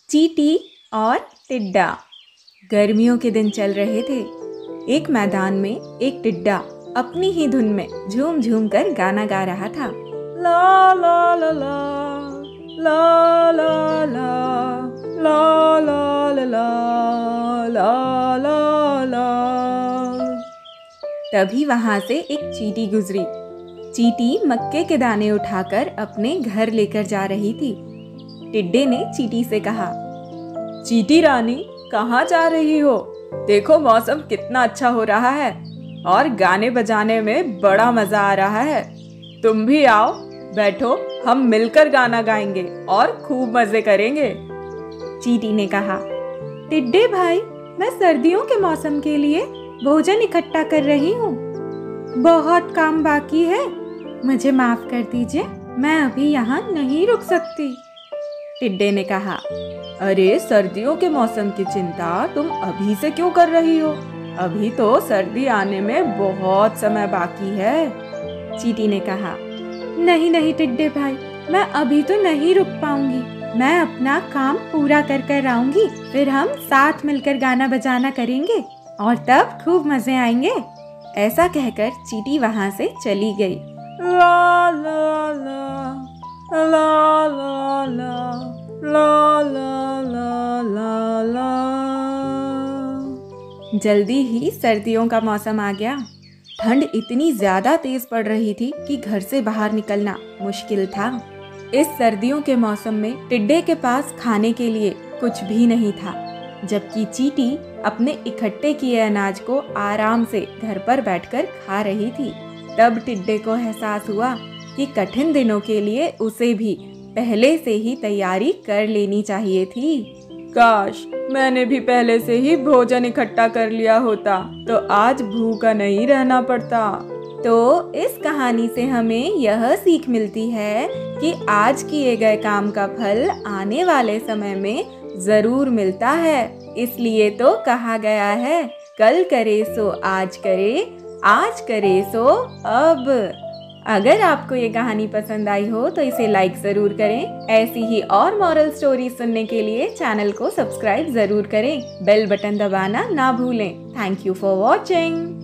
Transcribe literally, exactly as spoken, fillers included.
चींटी और टिड्डा। गर्मियों के दिन चल रहे थे। एक मैदान में एक टिड्डा अपनी ही धुन में झूम झूम कर गाना गा रहा था। ला ला ला ला ला ला ला ला ला ला ला ला ला। तभी वहां से एक चींटी गुजरी। चींटी मक्के के दाने उठाकर अपने घर लेकर जा रही थी। टिड्डे ने चींटी से कहा, चींटी रानी, कहाँ जा रही हो? देखो मौसम कितना अच्छा हो रहा है और गाने बजाने में बड़ा मजा आ रहा है। तुम भी आओ, बैठो, हम मिलकर गाना गाएंगे और खूब मजे करेंगे। चींटी ने कहा, टिड्डे भाई, मैं सर्दियों के मौसम के लिए भोजन इकट्ठा कर रही हूँ। बहुत काम बाकी है, मुझे माफ कर दीजिए, मैं अभी यहाँ नहीं रुक सकती। टिड्डे ने कहा, अरे सर्दियों के मौसम की चिंता तुम अभी से क्यों कर रही हो? अभी तो सर्दी आने में बहुत समय बाकी है। चींटी ने कहा, नहीं नहीं टिड्डे भाई, मैं अभी तो नहीं रुक पाऊंगी। मैं अपना काम पूरा कर कर आऊंगी, फिर हम साथ मिलकर गाना बजाना करेंगे और तब खूब मजे आएंगे। ऐसा कहकर चींटी वहां से चली गई। ला ला ला ला ला ला ला ला ला ला। जल्दी ही सर्दियों का मौसम आ गया। ठंड इतनी ज्यादा तेज पड़ रही थी कि घर से बाहर निकलना मुश्किल था। इस सर्दियों के मौसम में टिड्डे के पास खाने के लिए कुछ भी नहीं था, जबकि चींटी अपने इकट्ठे किए अनाज को आराम से घर पर बैठकर खा रही थी। तब टिड्डे को एहसास हुआ कि कठिन दिनों के लिए उसे भी पहले से ही तैयारी कर लेनी चाहिए थी। काश मैंने भी पहले से ही भोजन इकट्ठा कर लिया होता तो आज भूखा नहीं रहना पड़ता। तो इस कहानी से हमें यह सीख मिलती है कि आज किए गए काम का फल आने वाले समय में जरूर मिलता है। इसलिए तो कहा गया है, कल करे सो आज करे, आज करे सो अब। अगर आपको ये कहानी पसंद आई हो तो इसे लाइक जरूर करें। ऐसी ही और मॉरल स्टोरी सुनने के लिए चैनल को सब्सक्राइब जरूर करें। बेल बटन दबाना ना भूलें। Thank you for watching.